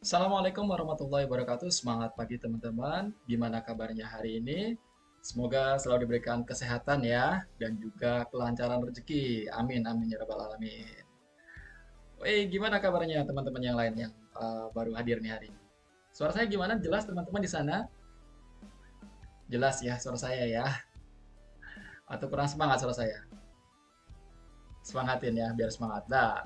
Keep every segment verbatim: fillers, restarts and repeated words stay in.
Assalamualaikum warahmatullahi wabarakatuh. Semangat pagi teman-teman. Gimana kabarnya hari ini? Semoga selalu diberikan kesehatan ya dan juga kelancaran rezeki. Amin amin ya rabbal alamin. Wih, gimana kabarnya teman-teman yang lain yang uh, baru hadir nih hari ini? Suara saya gimana? Jelas teman-teman di sana? Jelas ya suara saya ya. Atau kurang semangat suara saya? Semangatin ya biar semangat. Dah.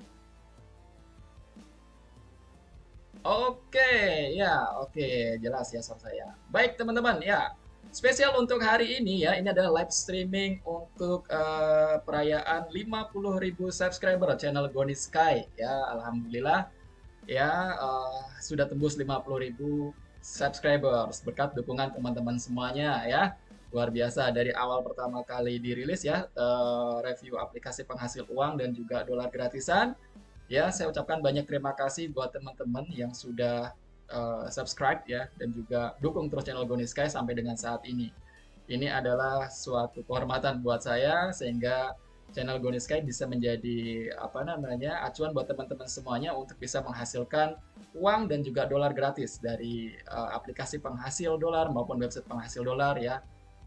Oke, ya, oke, jelas ya suara saya. Baik, teman-teman, ya. Spesial untuk hari ini ya, ini adalah live streaming untuk eh, perayaan lima puluh ribu subscriber channel Goni Sky ya. Alhamdulillah ya eh, sudah tembus lima puluh ribu subscribers berkat dukungan teman-teman semuanya ya. Luar biasa dari awal pertama kali dirilis ya, eh, review aplikasi penghasil uang dan juga dolar gratisan. Ya, saya ucapkan banyak terima kasih buat teman-teman yang sudah uh, subscribe ya dan juga dukung terus channel Goni Sky sampai dengan saat ini. Ini adalah suatu kehormatan buat saya sehingga channel Goni Sky bisa menjadi apa namanya acuan buat teman-teman semuanya untuk bisa menghasilkan uang dan juga dolar gratis dari uh, aplikasi penghasil dolar maupun website penghasil dolar ya.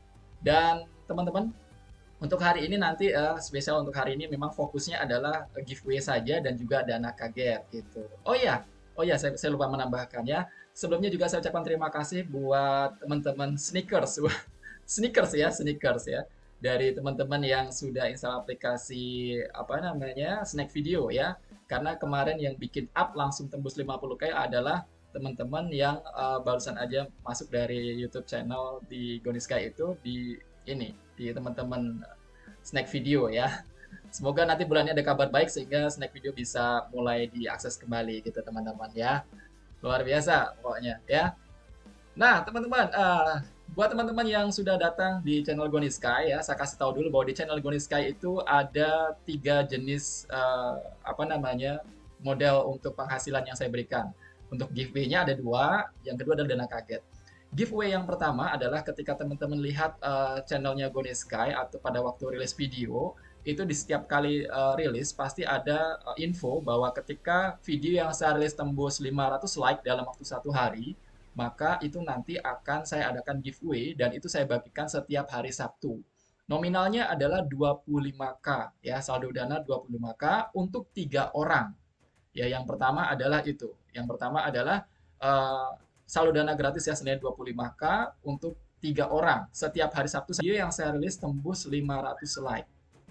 Dan teman-teman, untuk hari ini nanti uh, spesial untuk hari ini memang fokusnya adalah uh, giveaway saja dan juga dana kaget gitu. Oh iya, oh iya saya, saya lupa menambahkan ya. Sebelumnya juga saya ucapkan terima kasih buat teman-teman sneakers, sneakers ya, sneakers ya. Dari teman-teman yang sudah install aplikasi apa namanya Snack Video ya. Karena kemarin yang bikin up langsung tembus lima puluh k adalah teman-teman yang uh, barusan aja masuk dari YouTube channel di Goniska itu di ini di teman-teman Snack Video ya. Semoga nanti bulannya ada kabar baik sehingga Snack Video bisa mulai diakses kembali gitu teman-teman ya. Luar biasa pokoknya ya. Nah teman-teman, uh, buat teman-teman yang sudah datang di channel Goni Sky ya, saya kasih tahu dulu bahwa di channel Goni Sky itu ada tiga jenis uh, apa namanya model untuk penghasilan yang saya berikan. Untuk giveaway-nya ada dua, yang kedua adalah dana kaget. Giveaway yang pertama adalah ketika teman-teman lihat uh, channelnya Goni Sky atau pada waktu rilis video, itu di setiap kali uh, rilis pasti ada uh, info bahwa ketika video yang saya rilis tembus lima ratus like dalam waktu satu hari, maka itu nanti akan saya adakan giveaway dan itu saya bagikan setiap hari Sabtu. Nominalnya adalah dua puluh lima k ya, saldo dana dua puluh lima k untuk tiga orang. Ya, yang pertama adalah itu. Yang pertama adalah uh, saldo dana gratis ya senilai dua puluh lima k untuk tiga orang. Setiap hari Sabtu video yang saya rilis tembus lima ratus like.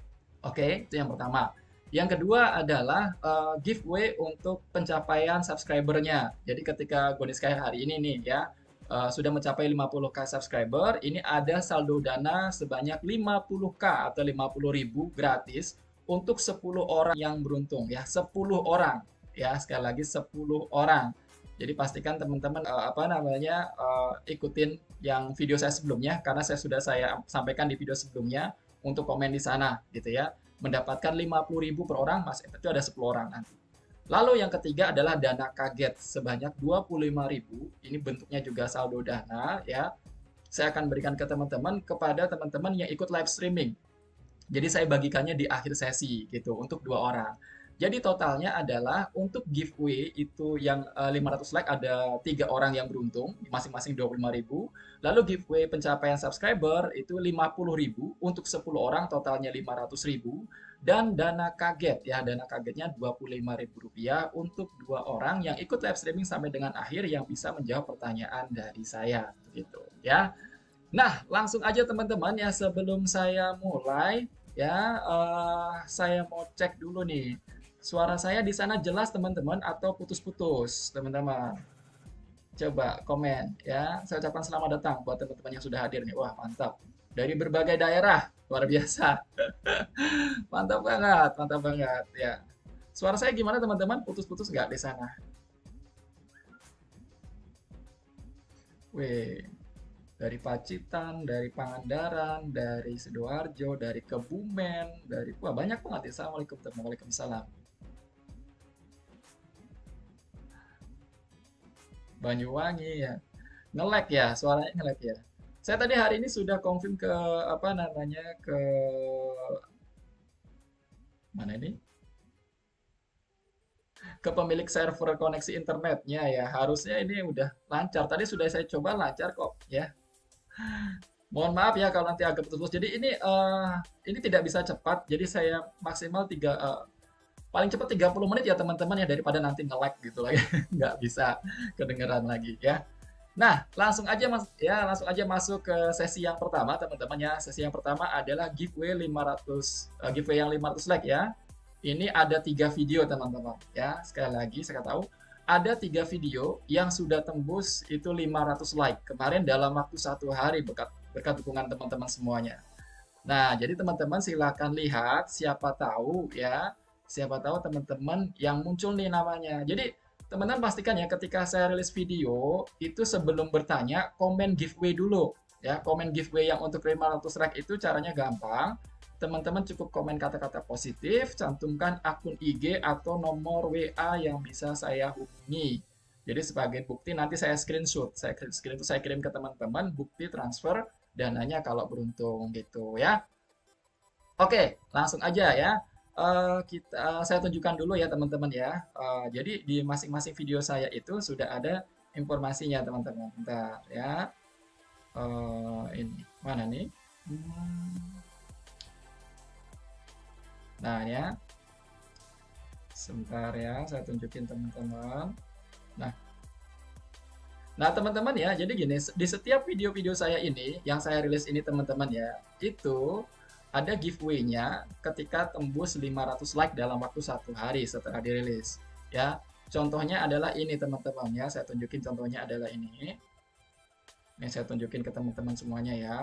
Oke, itu yang pertama. Yang kedua adalah uh, giveaway untuk pencapaian subscribernya. Jadi ketika Goni Sky hari ini nih ya uh, sudah mencapai lima puluh k subscriber, ini ada saldo dana sebanyak lima puluh k atau lima puluh ribu gratis untuk sepuluh orang yang beruntung ya, sepuluh orang ya, sekali lagi sepuluh orang. Jadi pastikan teman-teman uh, apa namanya uh, ikutin yang video saya sebelumnya karena saya sudah saya sampaikan di video sebelumnya untuk komen di sana gitu ya. Mendapatkan lima puluh ribu per orang, Mas, itu ada sepuluh orang nanti. Lalu yang ketiga adalah dana kaget sebanyak dua puluh lima ribu. Ini bentuknya juga saldo dana ya. Saya akan berikan ke teman-teman kepada teman-teman yang ikut live streaming. Jadi saya bagikannya di akhir sesi gitu untuk dua orang. Jadi totalnya adalah untuk giveaway itu yang uh, lima ratus like ada tiga orang yang beruntung, masing-masing dua puluh lima ribu. Lalu giveaway pencapaian subscriber itu lima puluh ribu untuk sepuluh orang totalnya lima ratus ribu. Dan dana kaget ya, dana kagetnya dua puluh lima ribu rupiah untuk dua orang yang ikut live streaming sampai dengan akhir yang bisa menjawab pertanyaan dari saya gitu ya. Nah, langsung aja teman-teman ya sebelum saya mulai ya uh, saya mau cek dulu nih. Suara saya di sana jelas teman-teman atau putus-putus teman-teman? Coba komen ya. Saya ucapkan selamat datang buat teman-teman yang sudah hadir nih. Wah, mantap. Dari berbagai daerah, luar biasa. Mantap banget, mantap banget ya. Suara saya gimana teman-teman? Putus-putus nggak di sana? Wih, dari Pacitan, dari Pangandaran, dari Sidoarjo, dari Kebumen, dari wah banyak banget ya. Assalamualaikum warahmatullahi wabarakatuh. Banyuwangi ya. Ngelek ya, suaranya ngelek ya. Saya tadi hari ini sudah confirm ke apa namanya ke mana ini? ke pemilik server koneksi internetnya ya. Harusnya ini udah lancar. Tadi sudah saya coba lancar kok ya. Mohon maaf ya kalau nanti agak putus. Jadi ini eh, ini tidak bisa cepat. Jadi saya maksimal tiga eh, paling cepat tiga puluh menit ya teman-teman ya, daripada nanti nge-lag gitu lagi. Nggak bisa kedengeran lagi ya. Nah, langsung aja mas ya, langsung aja masuk ke sesi yang pertama teman-teman ya. Sesi yang pertama adalah giveaway lima ratus eh, giveaway yang lima ratus like ya. Ini ada tiga video teman-teman ya. Sekali lagi saya tahu ada tiga video yang sudah tembus itu lima ratus like kemarin dalam waktu satu hari berkat berkat dukungan teman-teman semuanya. Nah, jadi teman-teman silahkan lihat, siapa tahu ya, siapa tahu teman-teman yang muncul nih namanya. Jadi teman-teman pastikan ya ketika saya rilis video itu sebelum bertanya komen giveaway dulu ya. Komen giveaway yang untuk lima ratus like itu caranya gampang. Teman-teman cukup komen kata-kata positif, cantumkan akun I G atau nomor W A yang bisa saya hubungi. Jadi sebagai bukti nanti saya screenshot, saya screen itu saya kirim ke teman-teman bukti transfer dananya kalau beruntung gitu ya. Oke, langsung aja ya. Uh, kita saya tunjukkan dulu ya teman-teman ya. Uh, jadi di masing-masing video saya itu sudah ada informasinya teman-teman. Bentar ya. Uh, ini mana nih? Hmm. Nah ya, sebentar ya, saya tunjukin teman-teman. Nah, nah teman-teman ya, jadi gini, di setiap video-video saya ini, yang saya rilis ini teman-teman ya, itu ada giveaway-nya ketika tembus lima ratus like dalam waktu satu hari setelah dirilis. Ya, contohnya adalah ini teman-teman ya, saya tunjukin contohnya adalah ini. Ini saya tunjukin ke teman-teman semuanya ya.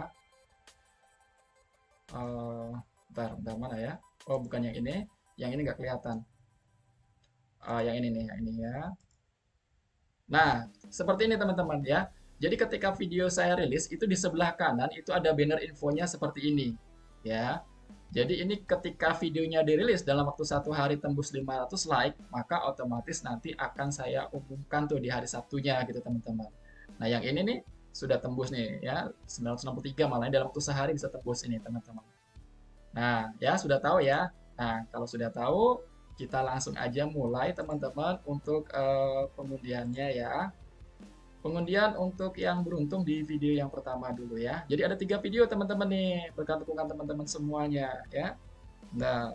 Uh, bentar, bentar mana ya? Oh, bukan yang ini. Yang ini nggak kelihatan. Uh, yang ini nih, yang ini ya. Nah, seperti ini teman-teman ya. Jadi ketika video saya rilis, itu di sebelah kanan itu ada banner infonya seperti ini. Ya. Jadi ini ketika videonya dirilis dalam waktu satu hari tembus lima ratus like, maka otomatis nanti akan saya umumkan tuh di hari Sabtunya gitu teman-teman. Nah, yang ini nih sudah tembus nih ya, sembilan ratus enam puluh tiga malah dalam waktu sehari bisa tembus ini teman-teman. Nah, ya sudah tahu ya. Nah, kalau sudah tahu, kita langsung aja mulai teman-teman untuk uh, pengundiannya ya. Pengundian untuk yang beruntung di video yang pertama dulu ya. Jadi ada tiga video teman-teman nih, berkat dukungan teman-teman semuanya ya. Nah,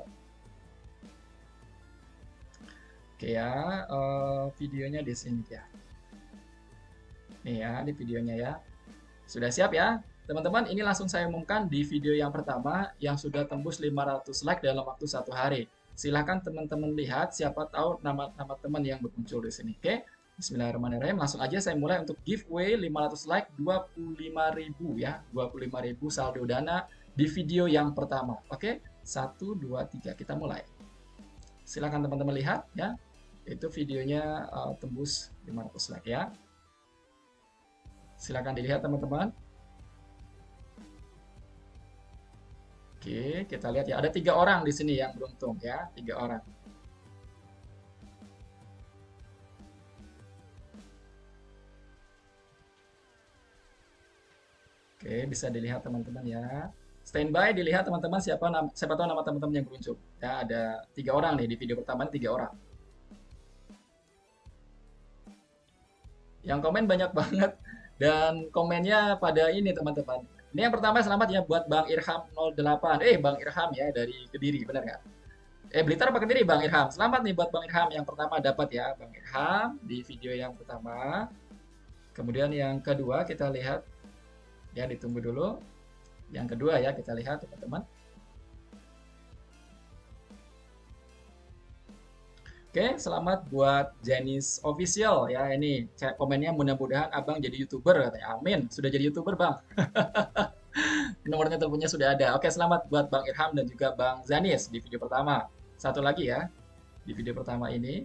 oke ya, uh, videonya di sini ya. Nih ya, di videonya ya. Sudah siap ya? Teman-teman, ini langsung saya umumkan di video yang pertama yang sudah tembus lima ratus like dalam waktu satu hari. Silahkan teman-teman lihat, siapa tahu nama-nama teman yang bermuncul di sini. Oke, bismillahirrahmanirrahim. Langsung aja saya mulai untuk giveaway lima ratus like dua puluh lima ribu ya. dua puluh lima ribu saldo dana di video yang pertama. Oke, satu, dua, tiga. Kita mulai. Silahkan teman-teman lihat ya. Itu videonya uh, tembus lima ratus like ya. Silahkan dilihat teman-teman. Oke, kita lihat ya. Ada tiga orang di sini yang beruntung ya, tiga orang. Oke, bisa dilihat teman-teman ya. Standby dilihat teman-teman siapa nama, siapa tahu nama teman-teman yang beruntung. Ya, ada tiga orang nih di video pertama, tiga orang. Yang komen banyak banget dan komennya pada ini teman-teman. Ini yang pertama, selamat ya buat Bang Irham nol delapan. Eh, Bang Irham ya dari Kediri, benar nggak? Eh, Blitar apa Kediri, Bang Irham? Selamat nih buat Bang Irham yang pertama dapat ya, Bang Irham di video yang pertama. Kemudian yang kedua kita lihat ya, ditunggu dulu. Yang kedua ya, kita lihat teman-teman. Oke, selamat buat Jenis Official ya. Ini komennya, mudah-mudahan abang jadi YouTuber katanya. Amin, sudah jadi YouTuber bang. Nomornya teleponnya sudah ada. Oke, selamat buat Bang Irham dan juga Bang Zanis di video pertama. Satu lagi ya di video pertama ini.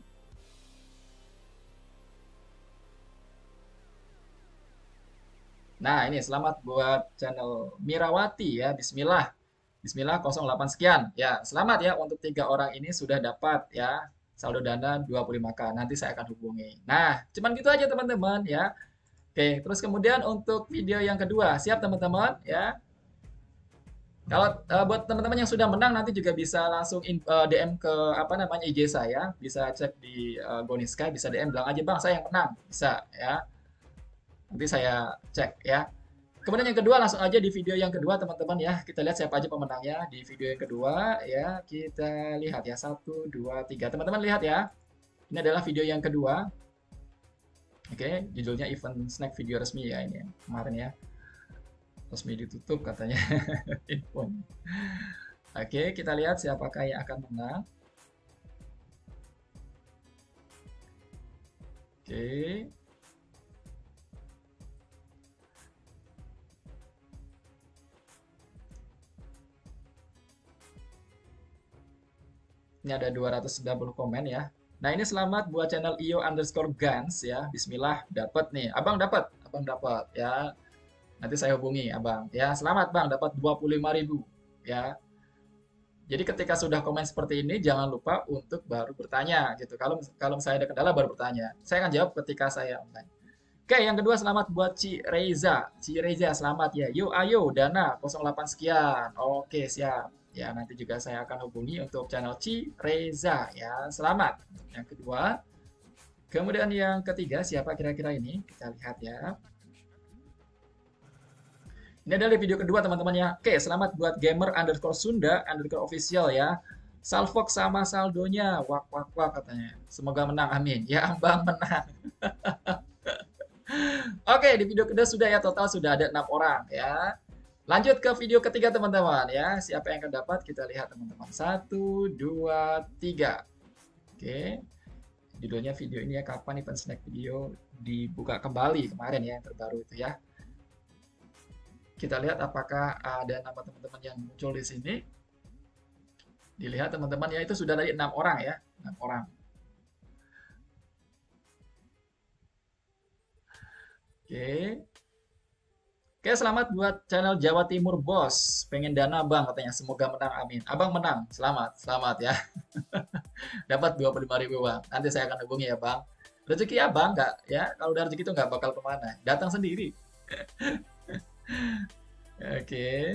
Nah, ini selamat buat channel Mirawati ya. Bismillah. Bismillah nol delapan sekian. Ya, selamat ya untuk tiga orang ini sudah dapat ya saldo dana dua puluh lima K. Nanti saya akan hubungi. Nah, cuman gitu aja teman-teman ya. Oke, terus kemudian untuk video yang kedua. Siap teman-teman ya. Kalau uh, buat teman-teman yang sudah menang nanti juga bisa langsung in, uh, D M ke apa namanya I G saya, bisa cek di uh, Goniska, bisa D M bilang aja bang saya yang menang, bisa ya. Nanti saya cek ya. Kemudian yang kedua langsung aja di video yang kedua teman-teman ya. Kita lihat siapa aja pemenangnya di video yang kedua ya. Kita lihat ya satu, dua, tiga. Teman-teman lihat ya. Ini adalah video yang kedua. Oke, judulnya event snack video resmi ya ini ya. Kemarin ya. Resmi ditutup katanya. Info. Oke, kita lihat siapakah yang akan menang. Oke. Ini ada dua ratus sembilan puluh komen ya. Nah ini selamat buat channel io underscore guns ya. Bismillah dapat nih. Abang dapat, abang dapat ya. Nanti saya hubungi abang ya. Selamat bang dapat dua puluh lima ribu ya. Jadi ketika sudah komen seperti ini jangan lupa untuk baru bertanya gitu. Kalau kalau saya ada kendala baru bertanya. Saya akan jawab ketika saya online. Oke, yang kedua selamat buat Ci Reza. Ci Reza selamat ya. Yuk ayo dana nol delapan sekian. Oke, siap. Ya, nanti juga saya akan hubungi untuk channel Ci Reza ya. Selamat. Yang kedua. Kemudian yang ketiga siapa kira-kira ini? Kita lihat ya. Ini adalah video kedua teman-teman ya. Oke, selamat buat gamer underscore Sunda underscore official ya. Salfox sama saldonya. Wak wak wak katanya. Semoga menang, amin. Ya, Abang menang. Oke, di video kedua sudah ya, total sudah ada enam orang ya. Lanjut ke video ketiga teman-teman ya. Siapa yang akan dapat? Kita lihat teman-teman. Satu, dua, tiga. Oke. Judulnya video ini ya, kapan event snack video dibuka kembali kemarin ya, yang terbaru itu ya. Kita lihat apakah ada nama teman-teman yang muncul di sini. Dilihat teman-teman ya, itu sudah dari enam orang ya, enam orang. Oke. Oke, selamat buat channel Jawa Timur Bos. Pengen dana bang katanya. Semoga menang, amin. Abang menang. Selamat, selamat ya. Dapat dua puluh lima ribu bang. Nanti saya akan hubungi ya bang. Rezeki abang nggak ya. Kalau udah rezeki itu nggak bakal kemana. Datang sendiri. Oke.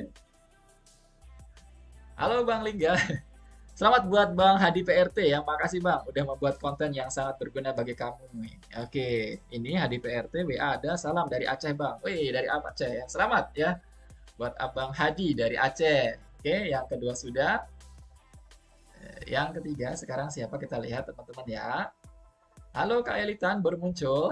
Halo Bang Lingga. Selamat buat Bang Hadi P R T ya. Makasih Bang udah membuat konten yang sangat berguna bagi kamu nih. Oke, ini Hadi P R T W A ada salam dari Aceh Bang. Wih, dari Aceh ya. Selamat ya buat Abang Hadi dari Aceh. Oke, yang kedua sudah. Yang ketiga sekarang siapa kita lihat teman-teman ya. Halo Kak Elitan baru muncul.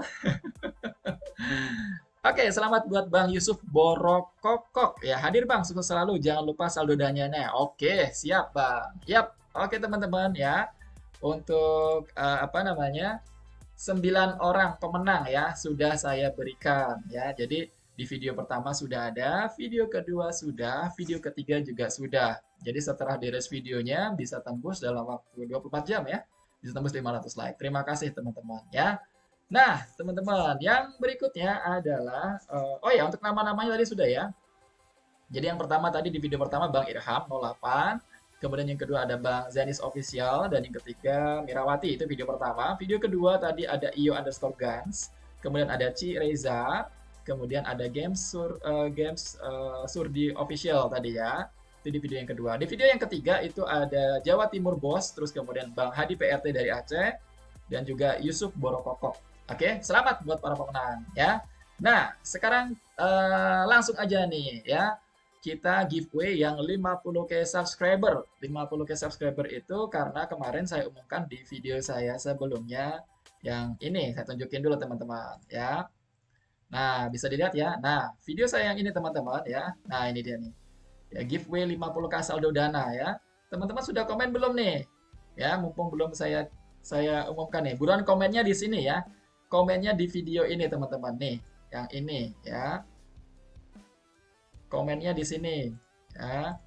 Oke, selamat buat Bang Yusuf Borokokok. Ya, hadir Bang, sukses selalu. Jangan lupa saldo dananya. Oke, siap Bang. Yap, oke teman-teman ya. Untuk uh, apa namanya? sembilan orang pemenang ya sudah saya berikan ya. Jadi di video pertama sudah ada, video kedua sudah, video ketiga juga sudah. Jadi setelah di-release videonya bisa tembus dalam waktu dua puluh empat jam ya. Bisa tembus lima ratus like. Terima kasih teman-teman ya. Nah, teman-teman, yang berikutnya adalah uh, oh ya, untuk nama-namanya tadi sudah ya. Jadi yang pertama tadi di video pertama Bang Irham nol delapan, kemudian yang kedua ada Bang Zenis Official, dan yang ketiga Mirawati, itu video pertama. Video kedua tadi ada io underscore guns, kemudian ada Ci Reza, kemudian ada Games Sur uh, Games uh, Surdi Official tadi ya. Itu di video yang kedua. Di video yang ketiga itu ada Jawa Timur Bos, terus kemudian Bang Hadi P R T dari Aceh, dan juga Yusuf Borokokok. Oke, selamat buat para pemenang ya. Nah, sekarang uh, langsung aja nih ya. Kita giveaway yang lima puluh k subscriber. lima puluh k subscriber itu karena kemarin saya umumkan di video saya sebelumnya yang ini. Saya tunjukin dulu teman-teman ya. Nah, bisa dilihat ya. Nah, video saya yang ini teman-teman ya. Nah, ini dia nih. Ya, giveaway lima puluh k saldo dana ya. Teman-teman sudah komen belum nih? Ya, mumpung belum saya saya umumkan nih. Buruan komennya di sini ya. Komennya di video ini teman-teman nih, yang ini ya. Komennya di sini ya.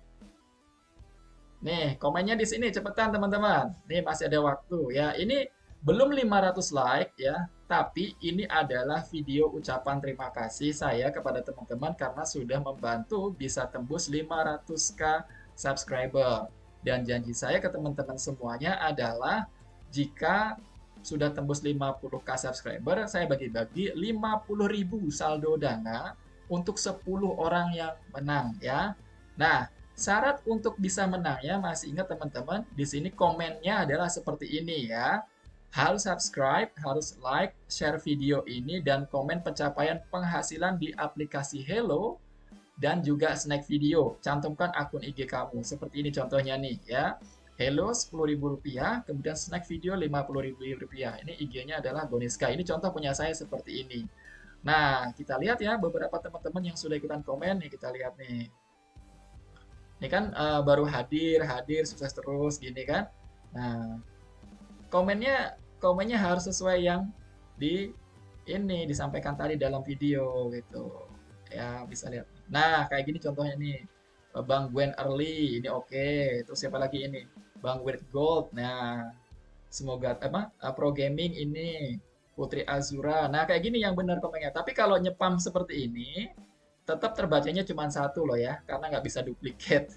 Nih, komennya di sini cepetan teman-teman. Nih masih ada waktu ya. Ini belum lima ratus like ya, tapi ini adalah video ucapan terima kasih saya kepada teman-teman karena sudah membantu bisa tembus lima ratus k subscriber. Dan janji saya ke teman-teman semuanya adalah jika sudah tembus lima puluh k subscriber, saya bagi-bagi lima puluh ribu saldo dana untuk sepuluh orang yang menang ya. Nah, Syarat untuk bisa menangnya, masih ingat teman-teman, di sini komennya adalah seperti ini ya. Harus subscribe, harus like, share video ini, dan komen pencapaian penghasilan di aplikasi Hello, dan juga snack video. Cantumkan akun I G kamu. Seperti ini contohnya nih ya. Hello sepuluh ribu rupiah, kemudian snack video lima puluh ribu rupiah. Ini I G-nya adalah Goniska. Ini contoh punya saya seperti ini. Nah, kita lihat ya beberapa teman-teman yang sudah ikutan komen nih, kita lihat nih. Ini kan uh, baru hadir, hadir, sukses terus gini kan. Nah, komennya komennya harus sesuai yang di ini disampaikan tadi dalam video gitu. Ya, bisa lihat. Nah, kayak gini contohnya nih. Bang Gwen Early, ini oke. Okay. Terus siapa lagi ini? Bang Weird Gold. Nah, semoga apa? Pro Gaming ini Putri Azura. Nah, kayak gini yang benar komennya. Tapi kalau nyepam seperti ini, tetap terbacanya cuma satu loh ya, karena nggak bisa duplikat.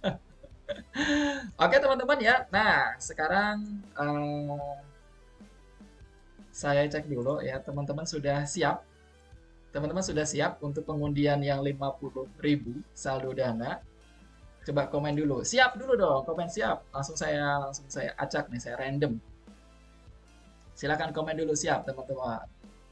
Oke teman-teman ya. Nah, sekarang uh, saya cek dulu ya, teman-teman sudah siap? Teman-teman sudah siap untuk pengundian yang lima puluh ribu saldo dana? Coba komen dulu. Siap dulu dong, komen siap. Langsung saya langsung saya acak nih, saya random. Silakan komen dulu siap, teman-teman.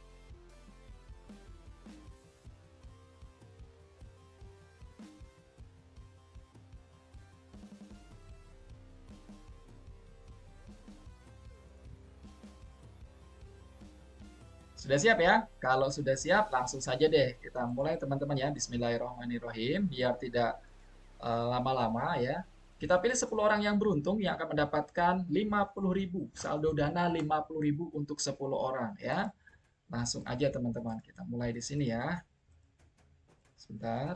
Sudah siap ya? Kalau sudah siap, langsung saja deh kita mulai teman-teman ya. Bismillahirrahmanirrahim. Biar tidak lama-lama uh, ya. Kita pilih sepuluh orang yang beruntung yang akan mendapatkan lima puluh ribu. Saldo dana lima puluh ribu untuk sepuluh orang ya. Langsung aja teman-teman. Kita mulai di sini ya. Sebentar.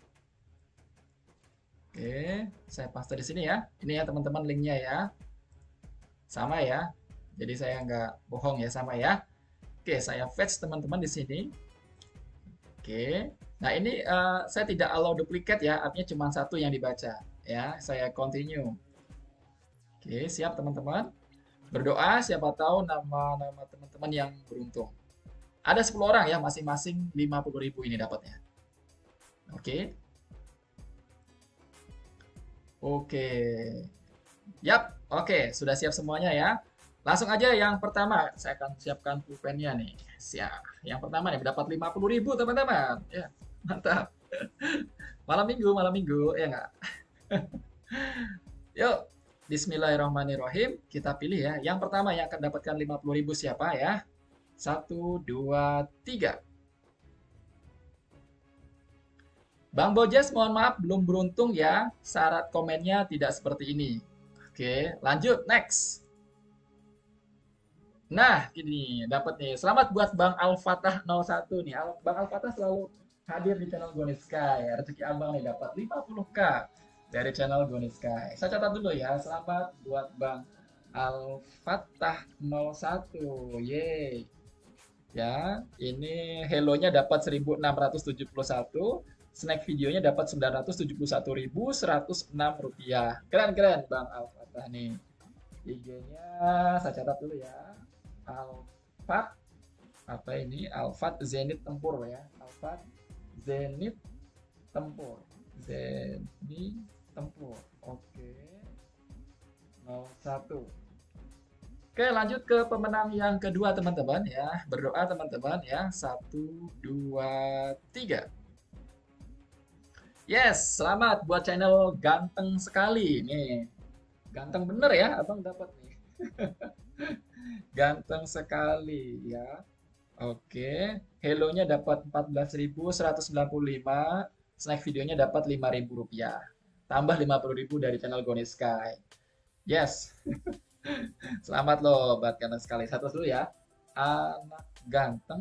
Oke, saya paste di sini ya. Ini ya teman-teman linknya ya. Sama ya. Jadi saya nggak bohong ya, sama ya. Oke, saya fetch teman-teman di sini. Oke. Nah, ini uh, saya tidak allow duplicate ya, artinya cuma satu yang dibaca ya. Saya continue. Oke, siap teman-teman. Berdoa siapa tahu nama-nama teman-teman yang beruntung. Ada sepuluh orang ya, masing-masing lima puluh ribu ini dapatnya. Oke. Oke. Yap, oke, sudah siap semuanya ya. Langsung aja yang pertama, saya akan siapkan pulpennya nih. Siap. Yang pertama nih, dapat lima puluh ribu teman-teman. Ya, mantap. Malam minggu, malam minggu, ya nggak? Yuk, bismillahirrahmanirrahim. Kita pilih ya. Yang pertama yang akan dapatkan lima puluh ribu siapa ya? Satu, dua, tiga. Bang Bojes, mohon maaf, belum beruntung ya. Syarat komennya tidak seperti ini. Oke, lanjut, next. Nah, ini dapat nih. Selamat buat Bang Al-Fatah nol satu nih. Bang Al-Fatah selalu hadir di channel Goniska ya. Rezeki Abang nih dapat lima puluh K dari channel Goniska. Saya catat dulu ya. Selamat buat Bang Al-Fatah nol satu. Yeay. Ya, ini hello-nya dapat seribu enam ratus tujuh puluh satu. Snack videonya dapat sembilan ratus tujuh puluh satu ribu seratus enam rupiah. Keren-keren Bang Al-Fatah nih. I G-nya saya catat dulu ya. Alfat apa ini? Alfat Zenit Tempur ya. Alfat Zenit Tempur. Zenit Tempur. Oke. nol satu. Oke, lanjut ke pemenang yang kedua teman-teman ya. Berdoa teman-teman ya. satu, dua, tiga. Yes, selamat buat channel ganteng sekali nih. Ganteng bener ya, Abang dapat nih. Ganteng sekali ya. Oke, hello-nya dapat empat belas ribu seratus sembilan puluh lima, snack videonya dapat lima ribu rupiah. Tambah lima puluh ribu dari channel Goniska. Yes. Selamat loh buat ganteng sekali. Satu dulu ya. Anak ganteng.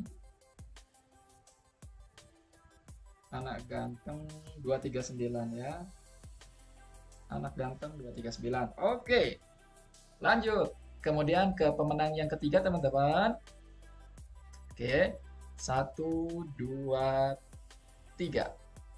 Anak ganteng dua tiga sembilan ya. Anak ganteng dua tiga sembilan. Oke. Lanjut. Kemudian ke pemenang yang ketiga teman-teman. Oke. Satu, dua, tiga.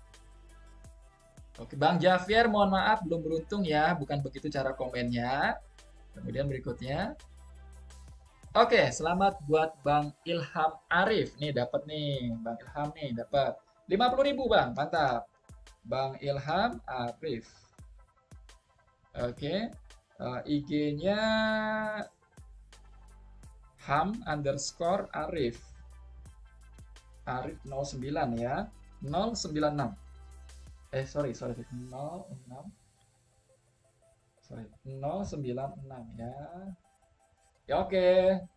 Oke, Bang Javier, mohon maaf belum beruntung ya. Bukan begitu cara komennya. Kemudian berikutnya. Oke, selamat buat Bang Ilham Arif. Nih dapat nih. Bang Ilham nih dapat lima puluh ribu Bang. Mantap. Bang Ilham Arif. Oke. Uh, I G-nya Ham underscore Arif. Arif nol sembilan ya. nol sembilan enam. Eh, sorry, sorry. nol enam. Sorry, nol sembilan enam ya. Ya, oke.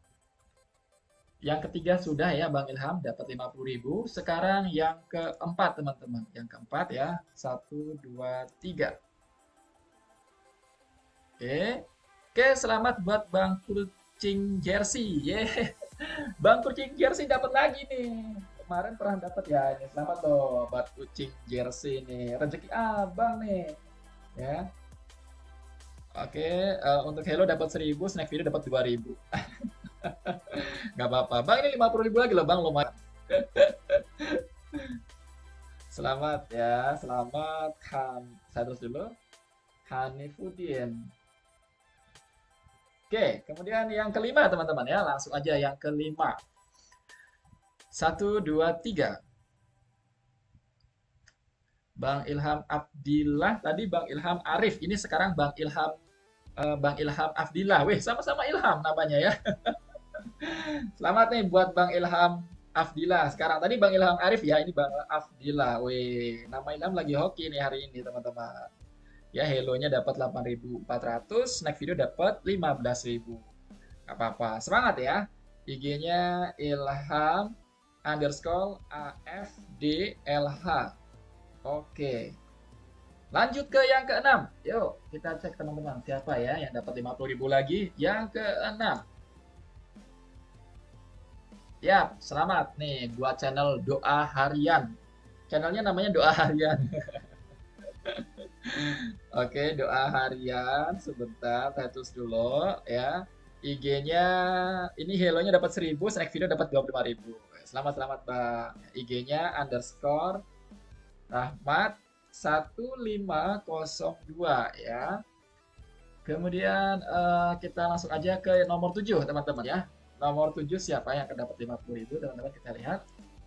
Yang ketiga sudah ya Bang Ilham dapat lima puluh ribu. Sekarang yang keempat teman-teman. Yang keempat ya. Satu, dua, tiga. Oke. Oke, selamat buat Bang Kucing Jersey. Yeah. Bang Kucing Jersey dapat lagi nih. Kemarin pernah dapat ya. Ini selamat loh buat Kucing Jersey nih. Rezeki Abang nih. Ya. Oke, uh, untuk Hello dapat seribu, Snack Video dapat dua ribu. Nggak apa-apa. Bang, ini lima puluh ribu lagi loh, Bang. Lumayan. Selamat ya. Selamat Han. Saya terus dulu. Hanifuddin. Oke, kemudian yang kelima teman-teman ya. Langsung aja yang kelima. Satu, dua, tiga. Bang Ilham Abdillah. Tadi Bang Ilham Arif. Ini sekarang Bang Ilham uh, Bang Ilham Abdillah. Wih, sama-sama Ilham namanya ya. Selamat nih buat Bang Ilham Afdillah. Sekarang tadi Bang Ilham Arif ya, ini Bang Afdillah. Wih, nama Ilham lagi hoki nih hari ini teman-teman. Ya, hello-nya dapat delapan ribu empat ratus, snack video dapat lima belas ribu. Gak apa-apa, semangat ya. I G-nya Ilham underscore A F D L H. Oke. Lanjut ke yang keenam. Yuk, kita cek teman-teman siapa ya yang dapat lima puluh ribu lagi. Yang keenam. Ya, selamat nih buat channel Doa Harian. Channelnya namanya Doa Harian. Oke, Doa Harian. Sebentar, saya tulis dulu ya. I G-nya ini hello-nya dapat seribu, snack video dapat dua puluh lima ribu. Selamat selamat Bang. I G-nya underscore Rahmat satu lima nol dua ya. Kemudian uh, kita langsung aja ke nomor tujuh teman-teman ya. Nomor tujuh siapa yang akan dapat lima puluh ribu teman-teman, kita lihat.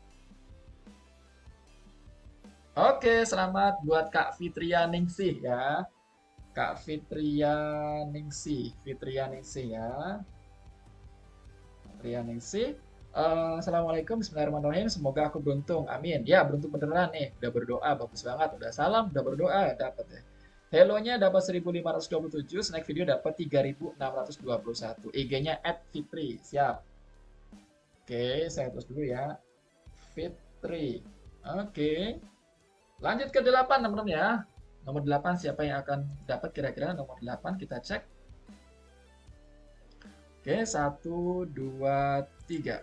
Oke, selamat buat Kak Fitria Ningsih ya. Kak Fitria Ningsih, Fitria Ningsih ya. Fitria Ningsih. Uh, Assalamualaikum, bismillahirrahmanirrahim. Semoga aku beruntung, amin. Ya, beruntung beneran nih. Udah berdoa, bagus banget. Udah salam, udah berdoa, dapat ya. Hello-nya dapat seribu lima ratus dua puluh tujuh, snack video dapat tiga ribu enam ratus dua puluh satu. I G-nya at fitri, siap. Oke, saya terus dulu ya. Fitri. Oke. Lanjut ke delapan teman-teman ya. Nomor delapan siapa yang akan dapat kira-kira nomor delapan, kita cek. Oke, satu, dua, tiga.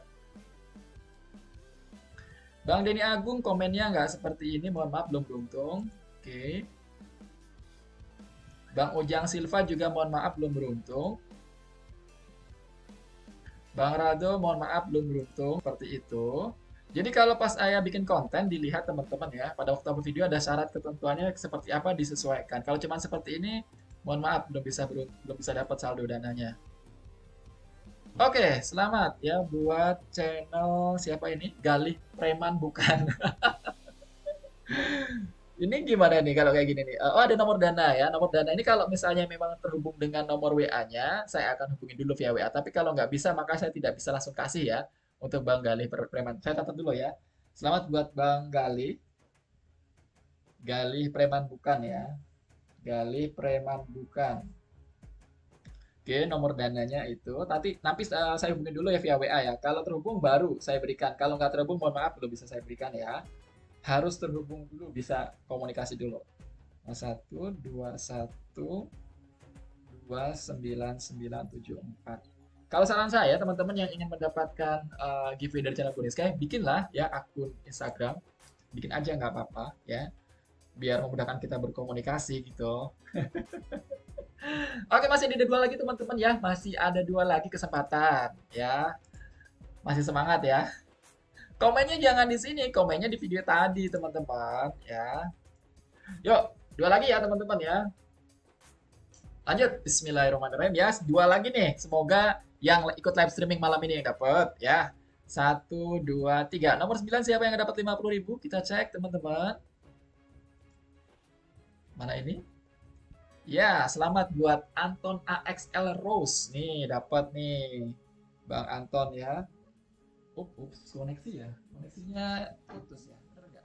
Bang Denny Agung komennya nggak seperti ini, mohon maaf belum beruntung. Oke. Bang Ujang Silva juga mohon maaf belum beruntung. Bang Rado mohon maaf belum beruntung, seperti itu. Jadi kalau pas saya bikin konten dilihat teman-teman ya, pada waktu upload video ada syarat ketentuannya seperti apa disesuaikan. Kalau cuma seperti ini, mohon maaf belum bisa belum bisa dapat saldo dananya. Oke, selamat ya buat channel siapa ini? Galih Preman bukan. Ini gimana nih kalau kayak gini nih? Oh, ada nomor dana ya. Nomor dana ini kalau misalnya memang terhubung dengan nomor W A-nya, saya akan hubungi dulu via W A. Tapi kalau nggak bisa, maka saya tidak bisa langsung kasih ya untuk Bang Galih Preman. Saya catat dulu ya. Selamat buat Bang Galih. Galih Preman bukan ya. Galih Preman bukan. Oke, nomor dananya itu. Tapi nanti uh, saya hubungi dulu ya via W A ya. Kalau terhubung baru saya berikan. Kalau nggak terhubung, mohon maaf belum bisa saya berikan ya. Harus terhubung dulu, bisa komunikasi dulu. satu dua satu dua sembilan sembilan tujuh empat. Kalau saran saya, teman-teman yang ingin mendapatkan uh, giveaway dari channel Kunis Sky, bikinlah ya akun Instagram. Bikin aja nggak apa-apa ya. Biar memudahkan kita berkomunikasi gitu. Oke, masih ada dua lagi teman-teman ya. Masih ada dua lagi kesempatan ya. Masih semangat ya. Komennya jangan di sini, komennya di video tadi, teman-teman, ya. Yuk, dua lagi ya, teman-teman, ya. Lanjut, bismillahirrahmanirrahim, ya. Dua lagi nih, semoga yang ikut live streaming malam ini yang dapat, ya. Satu, dua, tiga. Nomor sembilan siapa yang dapat lima puluh ribu? Kita cek, teman-teman. Mana ini? Ya, selamat buat Anton A X L Rose. Nih, dapat nih. Bang Anton ya. Up, ups, koneksi ya. Koneksinya putus ya. Bener nggak?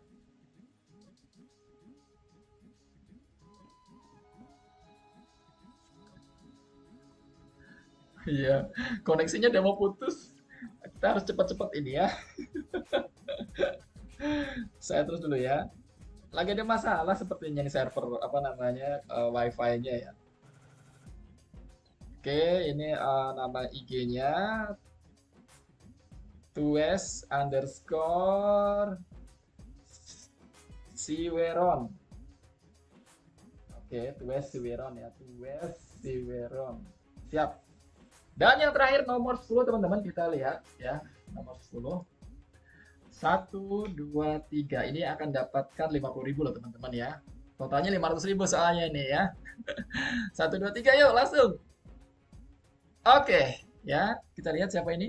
Iya, koneksinya udah mau putus. Kita harus cepat-cepat ini ya. Saya terus dulu ya. Lagi ada masalah sepertinya nih server apa namanya eh, wifi-nya ya. Oke, ini eh, nama I G-nya tues underscore siweron. Oke, tues siweron ya, tues siweron. Siap. Dan yang terakhir nomor sepuluh teman-teman kita lihat ya, nomor sepuluh. Satu, dua, tiga. Ini akan dapatkan lima puluh ribu loh teman-teman ya. Totalnya lima ratus ribu soalnya ini ya. Satu, dua, tiga, yuk langsung. Oke, ya kita lihat siapa ini.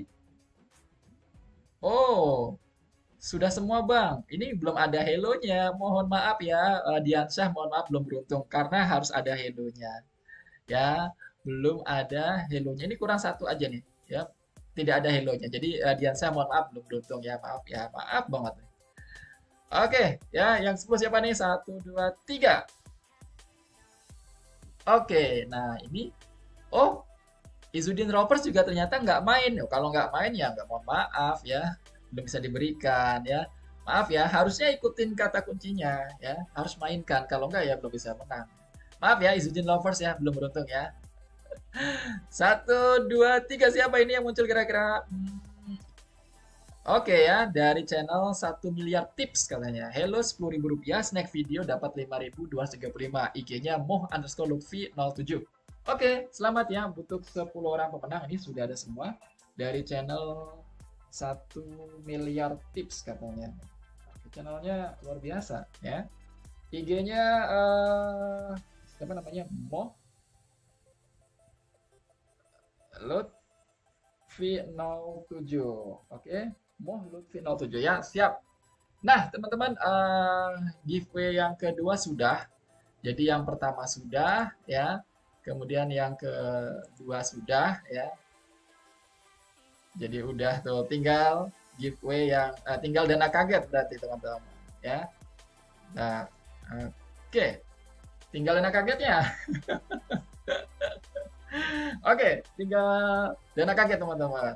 Oh, sudah semua bang. Ini belum ada hellonya. Mohon maaf ya, eh, Diansyah. Mohon maaf belum beruntung karena harus ada hellonya. Ya, belum ada hellonya. Ini kurang satu aja nih. Ya, tidak ada hellonya. Jadi eh, Diansyah mohon maaf belum beruntung ya. Maaf ya, maaf banget. Oke, ya yang sepuluh siapa nih? Satu, dua, tiga. Oke, nah ini. Oh, Izudin Rovers juga ternyata nggak main. Oh, kalau nggak main ya nggak mohon maaf ya. Belum bisa diberikan ya. Maaf ya, harusnya ikutin kata kuncinya ya. Harus mainkan. Kalau nggak ya belum bisa menang. Maaf ya, Izudin Lovers ya. Belum beruntung ya. Satu, dua, tiga. Siapa ini yang muncul kira-kira? Hmm, Oke ya, dari channel satu miliar tips katanya. Hello sepuluh ribu rupiah, snack video dapat lima ribu dua ratus tiga puluh lima. I G-nya moh underscore lutfi nol tujuh. Oke, selamat ya untuk sepuluh orang pemenang. Ini sudah ada semua dari channel satu miliar tips katanya. Channelnya luar biasa ya. I G-nya eh apa namanya? Moh Lutfi nol tujuh. Oke, Moh Lutfi nol tujuh ya, siap. Nah, teman-teman, eh, giveaway yang kedua sudah. Jadi yang pertama sudah ya. Kemudian yang kedua sudah ya. Jadi udah tuh tinggal giveaway yang eh, tinggal dana kaget berarti teman-teman ya. Nah, oke. Tinggal dana kagetnya. Oke, tinggal dana kaget teman-teman.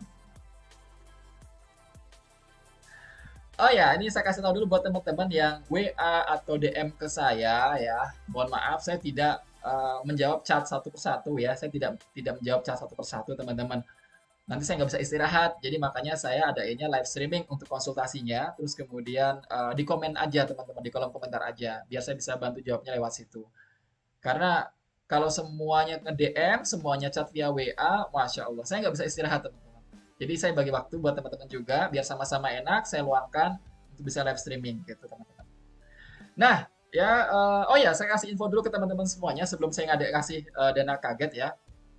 Oh ya, ini saya kasih tahu dulu buat teman-teman yang W A atau D M ke saya ya. Mohon maaf, saya tidak eh, menjawab chat satu persatu ya. Saya tidak tidak menjawab chat satu persatu teman-teman. Nanti saya nggak bisa istirahat, jadi makanya saya adainnya live streaming untuk konsultasinya. Terus kemudian eh, di komen aja teman-teman, di kolom komentar aja, biar saya bisa bantu jawabnya lewat situ. Karena kalau semuanya nge-D M, semuanya chat via W A, Masya Allah, saya nggak bisa istirahat teman-teman. Jadi saya bagi waktu buat teman-teman juga, biar sama-sama enak, saya luangkan untuk bisa live streaming gitu teman-teman. Nah, ya, eh, oh ya, saya kasih info dulu ke teman-teman semuanya sebelum saya ngadek kasih eh, dana kaget ya.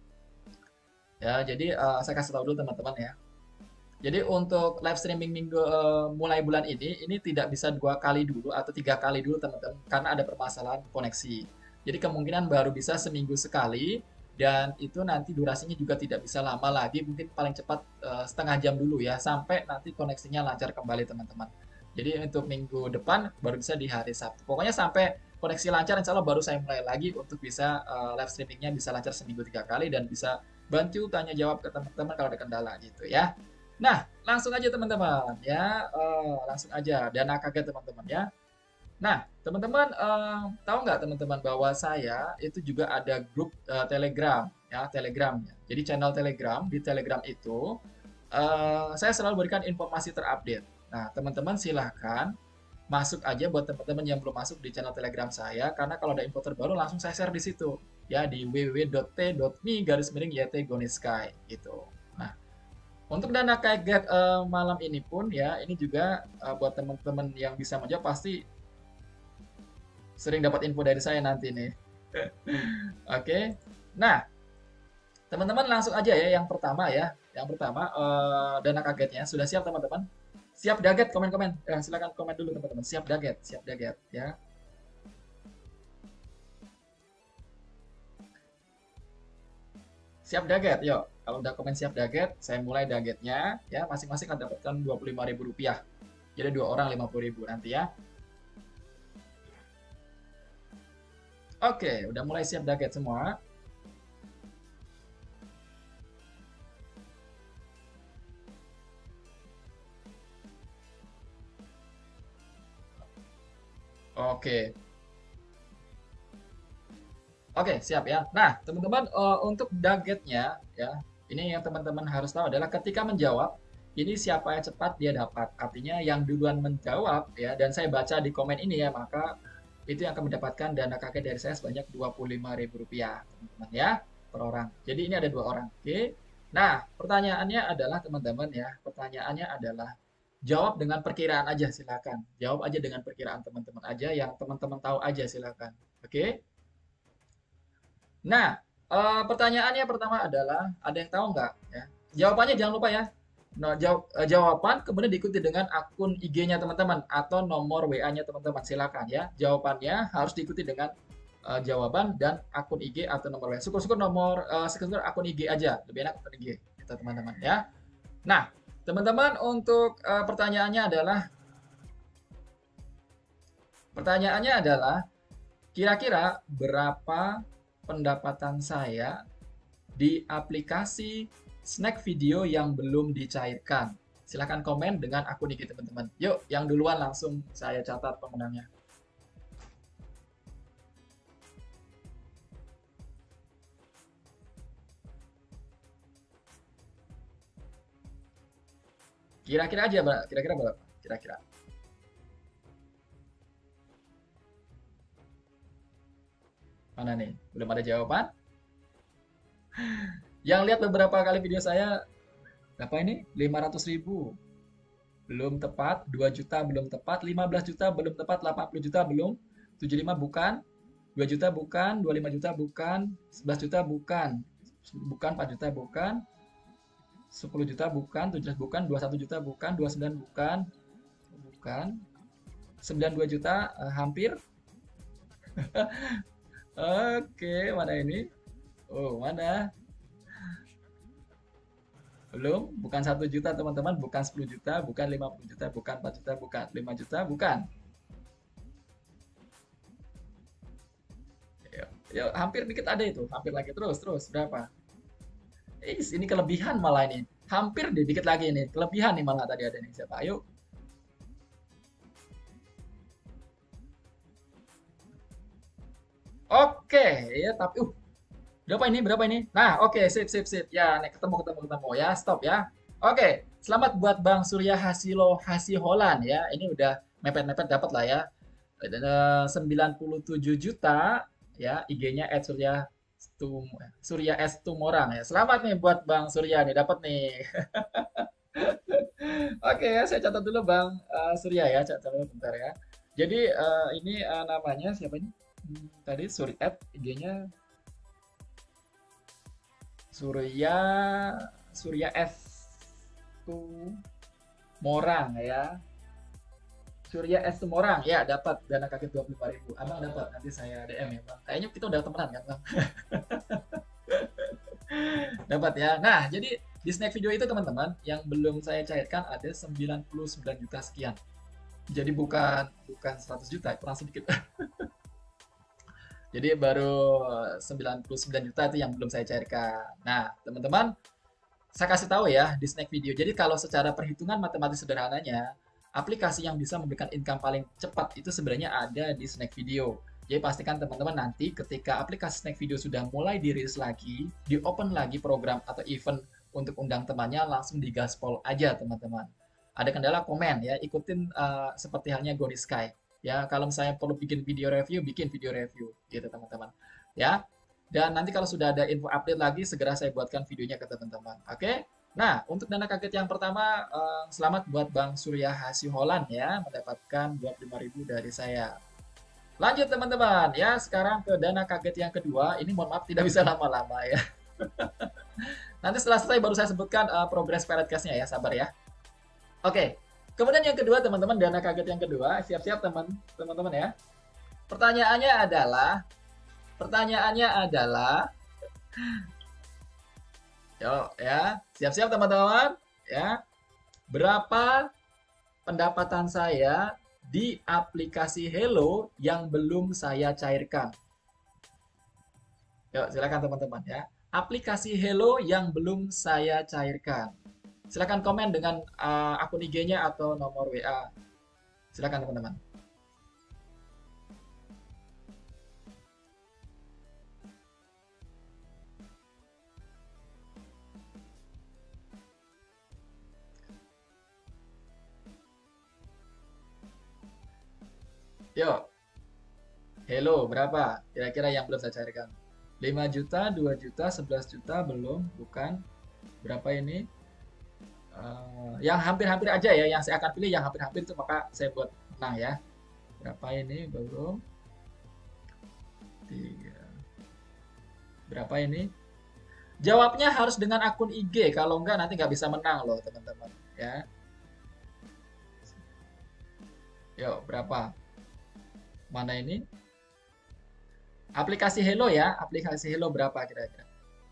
Ya, jadi eh, saya kasih tahu dulu teman-teman ya. Jadi untuk live streaming minggu eh, mulai bulan ini, ini tidak bisa dua kali dulu atau tiga kali dulu teman-teman, karena ada permasalahan koneksi. Jadi kemungkinan baru bisa seminggu sekali, dan itu nanti durasinya juga tidak bisa lama lagi, mungkin paling cepat eh, setengah jam dulu ya, sampai nanti koneksinya lancar kembali teman-teman. Jadi untuk minggu depan baru bisa di hari Sabtu. Pokoknya sampai koneksi lancar, insya Allah baru saya mulai lagi untuk bisa eh, live streamingnya bisa lancar seminggu tiga kali dan bisa bantu tanya jawab ke teman-teman kalau ada kendala gitu ya. Nah, langsung aja teman-teman ya, eh, langsung aja dana kaget teman-teman ya. Nah, teman-teman eh, tahu nggak teman-teman bahwa saya itu juga ada grup eh, Telegram ya, Telegramnya. Jadi channel Telegram, di Telegram itu eh, saya selalu berikan informasi terupdate. Nah, teman-teman silahkan masuk aja buat teman-teman yang belum masuk di channel Telegram saya, karena kalau ada info terbaru langsung saya share di situ ya, di w w w dot t dot m e garis miring y t gonisky gitu. Nah, untuk dana kaget eh, malam ini pun ya, ini juga eh, buat teman-teman yang bisa menjawab pasti sering dapat info dari saya nanti nih. Oke. Nah, teman-teman langsung aja ya yang pertama ya. Yang pertama eh, dana kagetnya sudah siap teman-teman? Siap daget komen-komen. Ya, silakan komen dulu teman-teman. Siap daget, siap daget ya. Siap daget, yuk. Kalau udah komen siap daget, saya mulai dagetnya. Ya, masing-masing akan dapatkan dua puluh lima ribu rupiah. Jadi dua orang lima puluh ribu nanti ya. Oke, udah mulai siap daget semua. Oke. Oke, siap ya. Nah, teman-teman, uh, untuk dagetnya, ya, ini yang teman-teman harus tahu adalah ketika menjawab, ini siapa yang cepat dia dapat. Artinya yang duluan menjawab, ya, dan saya baca di komen ini ya, maka itu yang akan mendapatkan dana kakek dari saya sebanyak dua puluh lima ribu rupiah, teman-teman ya, per orang. Jadi ini ada dua orang, oke. Nah, pertanyaannya adalah teman-teman ya, pertanyaannya adalah jawab dengan perkiraan aja silakan. Jawab aja dengan perkiraan teman-teman aja yang teman-teman tahu aja silakan. Oke? Nah, eh, pertanyaannya pertama adalah ada yang tahu nggak ya? Jawabannya jangan lupa ya. Nah, jaw- eh, jawaban kemudian diikuti dengan akun I G-nya teman-teman atau nomor W A-nya teman-teman. Silakan ya. Jawabannya harus diikuti dengan eh, jawaban dan akun I G atau nomor W A. Syukur-syukur nomor eh, syukur-syukur akun I G aja. Lebih enak akun I G kita teman-teman ya. Nah, teman-teman untuk eh, pertanyaannya adalah pertanyaannya adalah kira-kira berapa pendapatan saya di aplikasi snack video yang belum dicairkan? Silahkan komen dengan akun I G teman-teman. Yuk, yang duluan langsung saya catat pemenangnya. Kira-kira aja, Mbak. Kira-kira berapa? Kira-kira. Mana nih? Belum ada jawaban? Yang lihat beberapa kali video saya, berapa ini? lima ratus ribu. Belum tepat. dua juta belum tepat. lima belas juta belum tepat. delapan puluh juta belum. tujuh puluh lima bukan. dua juta bukan. dua puluh lima juta bukan. sebelas juta bukan. Bukan. empat juta bukan. sepuluh juta bukan. tujuh belas bukan. dua puluh satu juta bukan. dua puluh sembilan bukan. Bukan. sembilan puluh dua juta eh, hampir. Oke, mana ini? Oh, mana? Belum, bukan satu juta teman-teman, bukan sepuluh juta, bukan lima puluh juta, bukan empat juta, bukan lima juta, bukan. Ya, ya, hampir dikit ada itu, hampir lagi terus, terus berapa? Eh, ini kelebihan malah ini. Hampir deh, dikit lagi ini. Kelebihan nih malah tadi ada nih. Siapa? Ayo. Oke, ya tapi uh berapa ini? Berapa ini? Nah, oke, sip, sip, sip. Ya, nih ketemu, ketemu, ketemu. Ya, stop ya. Oke, selamat buat Bang Surya Hasilo Hasiholan ya. Ini udah mepet-mepet dapat lah ya. Eh, sembilan puluh tujuh juta ya, I G-nya at Surya Tum, Surya S Tumorang ya. Selamat nih buat Bang Surya nih, dapat nih. Oke ya, saya catat dulu Bang eh, Surya ya, catat dulu bentar ya. Jadi eh, ini eh, namanya siapa ini? Hmm, tadi Surya at I G-nya Surya Surya S Tumorang ya. Surya S Tumorang ya dapat dana kaget dua puluh lima ribu. Abang dapat, nanti saya D M ya Bang. Kayaknya kita udah temenan kan Bang? Dapat ya. Nah, jadi di snack video itu teman-teman yang belum saya cairkan ada sembilan puluh sembilan juta sekian. Jadi bukan bukan seratus juta, kurang sedikit. Jadi baru sembilan puluh sembilan juta itu yang belum saya cairkan. Nah, teman-teman, saya kasih tahu ya di snack video. Jadi kalau secara perhitungan matematis sederhananya, aplikasi yang bisa memberikan income paling cepat itu sebenarnya ada di snack video. Jadi pastikan teman-teman nanti ketika aplikasi snack video sudah mulai dirilis lagi, di open lagi program atau event untuk undang temannya, langsung digaspol aja teman-teman. Ada kendala komen ya, ikutin uh, seperti halnya Goni Sky. Ya, kalau misalnya perlu bikin video review, bikin video review gitu teman-teman. Ya. Dan nanti kalau sudah ada info update lagi, segera saya buatkan videonya ke teman-teman. Oke? Nah, untuk dana kaget yang pertama, eh, selamat buat Bang Surya Hasiholan ya, mendapatkan dua puluh lima ribu dari saya. Lanjut teman-teman, ya sekarang ke dana kaget yang kedua. Ini mohon maaf tidak bisa lama-lama ya. Nanti setelah selesai baru saya sebutkan uh, progres parent case-nya ya, sabar ya. Oke, kemudian yang kedua teman-teman, dana kaget yang kedua, siap-siap teman-teman ya. Pertanyaannya adalah, pertanyaannya adalah, Yuk ya, siap-siap teman-teman ya. Berapa pendapatan saya di aplikasi Hello yang belum saya cairkan? Yuk, silakan teman-teman ya. Aplikasi Hello yang belum saya cairkan. Silakan komen dengan uh, akun I G-nya atau nomor W A. Silakan teman-teman. Yuk. Hello, berapa? Kira-kira yang belum saya cairkan. lima juta, dua juta, sebelas juta, belum, bukan. Berapa ini? Uh, yang hampir-hampir aja ya, yang saya akan pilih yang hampir-hampir itu maka saya buat menang ya. Berapa ini? Belum. Tiga. Berapa ini? Jawabnya harus dengan akun I G, kalau enggak nanti nggak bisa menang loh teman-teman ya. Yuk, berapa? Mana ini? Aplikasi Hello ya, aplikasi Hello berapa kira-kira?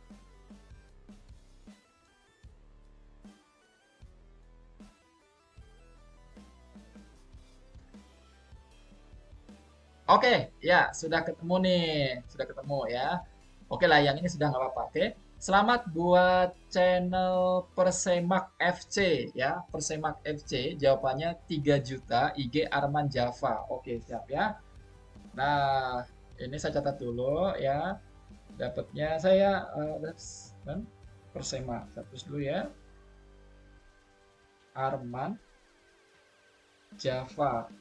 Oke, ya sudah ketemu nih, sudah ketemu ya. Oke lah, yang ini sudah nggak apa-apa. Oke, selamat buat channel Persemak F C ya, Persemak F C. Jawabannya tiga juta. I G Arman Java. Oke, siap ya. Nah, ini saya catat dulu ya. Dapatnya saya uh, Persemak. Saya tulis dulu ya. Arman Java.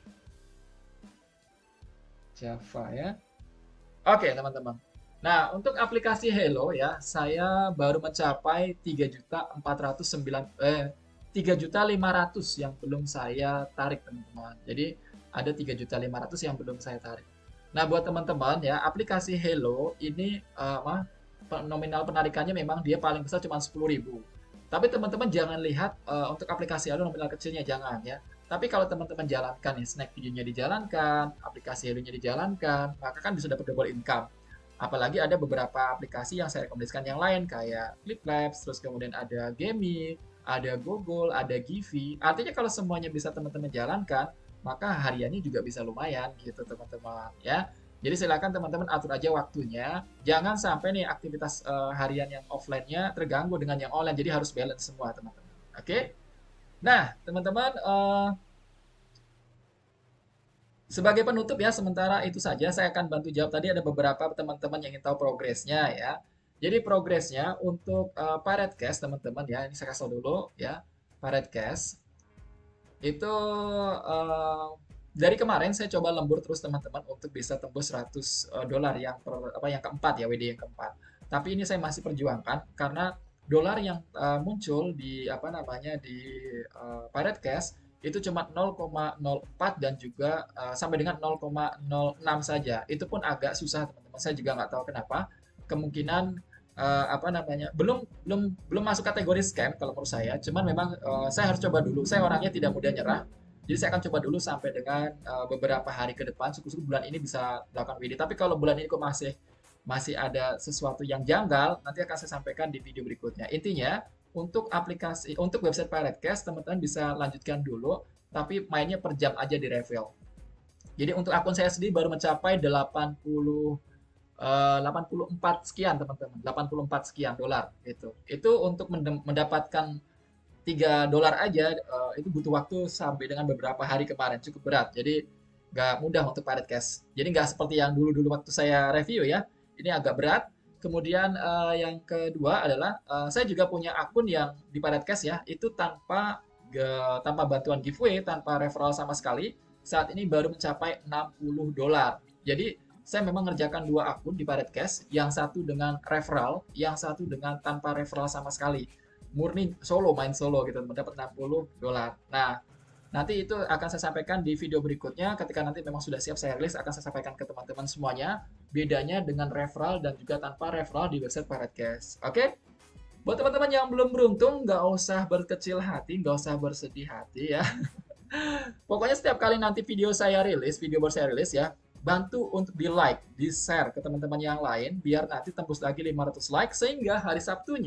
Java ya. Oke, teman-teman. Nah, untuk aplikasi Hello ya, saya baru mencapai tiga juta empat ratus sembilan eh tiga juta lima ratus yang belum saya tarik, teman-teman. Jadi, ada tiga juta lima ratus yang belum saya tarik. Nah, buat teman-teman ya, aplikasi Hello ini uh, nominal penarikannya memang dia paling besar cuma sepuluh ribu. Tapi teman-teman jangan lihat uh, untuk aplikasi Hello nominal kecilnya, jangan ya. Tapi kalau teman-teman jalankan nih, snack videonya dijalankan, aplikasi Hello-nya dijalankan, maka kan bisa dapat double income. Apalagi ada beberapa aplikasi yang saya rekomendasikan yang lain, kayak Cliplabs, terus kemudian ada Gamey, ada Google, ada Givi. Artinya kalau semuanya bisa teman-teman jalankan, maka hariannya juga bisa lumayan gitu teman-teman ya. Jadi silakan teman-teman atur aja waktunya. Jangan sampai nih aktivitas uh, harian yang offline-nya terganggu dengan yang online. Jadi harus balance semua teman-teman. Oke? Okay? Nah, teman-teman, uh, sebagai penutup ya, sementara itu saja saya akan bantu jawab. Tadi ada beberapa teman-teman yang ingin tahu progresnya ya. Jadi progresnya untuk uh, Pirate Cash, teman-teman ya, ini saya kasih tahu dulu ya. Pirate Cash itu uh, dari kemarin saya coba lembur terus teman-teman untuk bisa tembus seratus dolar yang per, apa yang keempat ya, W D yang keempat. Tapi ini saya masih perjuangkan karena dolar yang uh, muncul di apa namanya di uh, Pirate Cash itu cuma nol koma nol empat dan juga uh, sampai dengan nol koma nol enam saja. Itu pun agak susah teman-teman. Saya juga nggak tahu kenapa. Kemungkinan uh, apa namanya belum belum belum masuk kategori scam kalau menurut saya. Cuman memang uh, saya harus coba dulu. Saya orangnya tidak mudah nyerah. Jadi saya akan coba dulu sampai dengan uh, beberapa hari ke depan. Syukur-syukur bulan ini bisa melakukan W D. Tapi kalau bulan ini kok masih masih ada sesuatu yang janggal, nanti akan saya sampaikan di video berikutnya. Intinya, untuk aplikasi, untuk website Pirate Cash, teman-teman bisa lanjutkan dulu, tapi mainnya per jam aja di refill. Jadi untuk akun saya sendiri baru mencapai delapan puluh, uh, delapan puluh empat sekian, teman-teman. delapan puluh empat sekian dolar. Gitu. Itu untuk mendapatkan tiga dolar aja, uh, itu butuh waktu sampai dengan beberapa hari kemarin. Cukup berat. Jadi, nggak mudah untuk Pirate Cash. Jadi nggak seperti yang dulu-dulu waktu saya review ya. Ini agak berat. Kemudian uh, yang kedua adalah uh, saya juga punya akun yang di Pirate Cash ya, itu tanpa ge, tanpa bantuan giveaway, tanpa referral sama sekali. Saat ini baru mencapai enam puluh dolar. Jadi saya memang mengerjakan dua akun di Pirate Cash, yang satu dengan referral, yang satu dengan tanpa referral sama sekali. Murni solo, main solo gitu, mendapat enam puluh dolar. Nah, nanti itu akan saya sampaikan di video berikutnya. Ketika nanti memang sudah siap saya rilis, akan saya sampaikan ke teman-teman semuanya. Bedanya dengan referral dan juga tanpa referral di website Pirate Cash. Oke? Buat teman-teman yang belum beruntung, nggak usah berkecil hati, nggak usah bersedih hati ya. Pokoknya setiap kali nanti video saya rilis, video baru saya rilis ya, bantu untuk di like, di share ke teman-teman yang lain, biar nanti tembus lagi lima ratus like, sehingga hari Sabtunya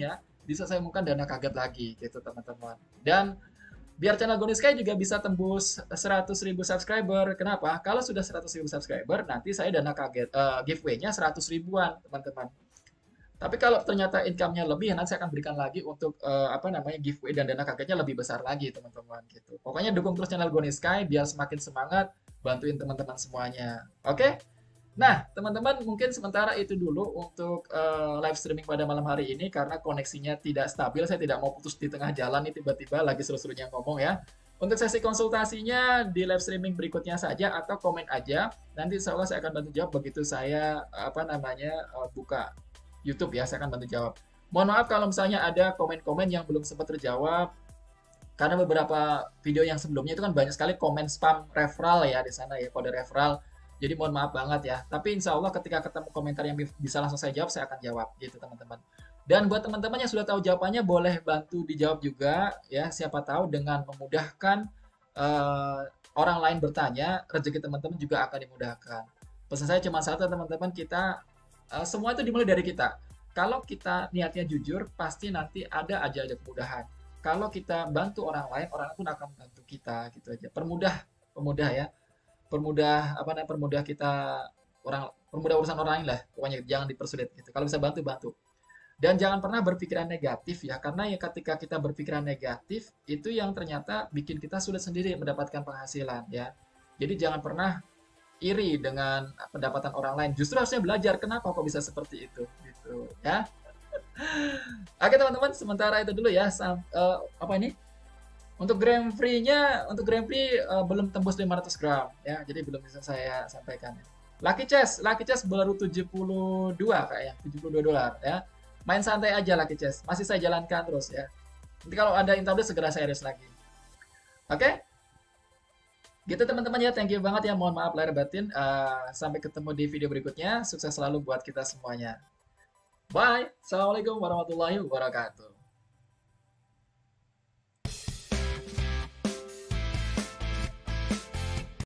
bisa saya umumkan dana kaget lagi gitu teman-teman. Dan biar channel Goni Sky juga bisa tembus seratus ribu subscriber. Kenapa? Kalau sudah seratus ribu subscriber, nanti saya dana kaget uh, giveaway-nya seratus ribuan, teman-teman. Tapi kalau ternyata income-nya lebih, nanti saya akan berikan lagi untuk uh, apa namanya giveaway dan dana kagetnya lebih besar lagi, teman-teman gitu. Pokoknya dukung terus channel Goni Sky biar semakin semangat bantuin teman-teman semuanya. Oke? Okay? Nah, teman-teman, mungkin sementara itu dulu untuk uh, live streaming pada malam hari ini karena koneksinya tidak stabil. Saya tidak mau putus di tengah jalan nih tiba-tiba lagi seru-serunya ngomong ya. Untuk sesi konsultasinya di live streaming berikutnya saja atau komen aja. Nanti insya Allah saya akan bantu jawab begitu saya apa namanya uh, buka YouTube ya, saya akan bantu jawab. Mohon maaf kalau misalnya ada komen-komen yang belum sempat terjawab. Karena beberapa video yang sebelumnya itu kan banyak sekali komen spam referral ya di sana ya, kode referral. Jadi mohon maaf banget ya. Tapi insya Allah ketika ketemu komentar yang bisa langsung saya jawab, saya akan jawab gitu teman-teman. Dan buat teman-teman yang sudah tahu jawabannya, boleh bantu dijawab juga ya. Siapa tahu dengan memudahkan uh, orang lain bertanya, rezeki teman-teman juga akan dimudahkan. Pesan saya cuma satu teman-teman, kita uh, semua itu dimulai dari kita. Kalau kita niatnya jujur, pasti nanti ada aja ada kemudahan. Kalau kita bantu orang lain, orang lain pun akan membantu kita gitu aja. Permudah, pemudah ya. permudah apa namanya permudah kita orang permudah urusan orang lain lah, pokoknya jangan dipersulit gitu. Kalau bisa bantu bantu, dan jangan pernah berpikiran negatif ya, karena ya ketika kita berpikiran negatif itu yang ternyata bikin kita sulit sendiri mendapatkan penghasilan ya. Jadi jangan pernah iri dengan pendapatan orang lain, justru harusnya belajar kenapa kok bisa seperti itu gitu ya. Oke teman-teman, sementara itu dulu ya. Sam, uh, apa ini untuk gram free-nya, untuk gram free uh, belum tembus lima ratus gram ya, jadi belum bisa saya sampaikan. Lucky Chess, Lucky Chess baru tujuh puluh dua kayaknya, tujuh puluh dua dolar ya. Main santai aja Lucky Chess, masih saya jalankan terus ya. Nanti kalau ada internet segera saya rilis lagi. Oke? Okay? Gitu teman-teman ya, thank you banget ya, mohon maaf lahir batin. Uh, sampai ketemu di video berikutnya, sukses selalu buat kita semuanya. Bye, Assalamualaikum warahmatullahi wabarakatuh.